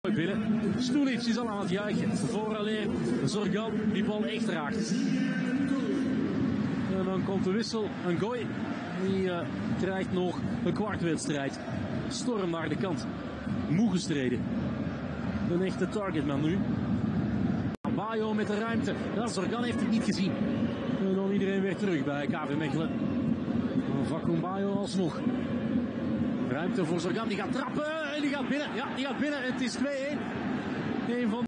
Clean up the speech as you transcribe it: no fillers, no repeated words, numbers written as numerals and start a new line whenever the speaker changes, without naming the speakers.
Binnen. Stulic is al aan het juichen. Vooraleer Zorgan die bal echt raakt. En dan komt de wissel. Een gooi. Die krijgt nog een kwartwedstrijd. Storm naar de kant. Moe gestreden. Een echte targetman nu. Bayo met de ruimte. Ja, Zorgan heeft het niet gezien. En dan iedereen weer terug bij KV Mechelen. Vakoum Bayo alsnog. Ruimte voor Zorgan. Die gaat trappen. En die gaat binnen. Ja, die gaat binnen. Het is 2-1. Een van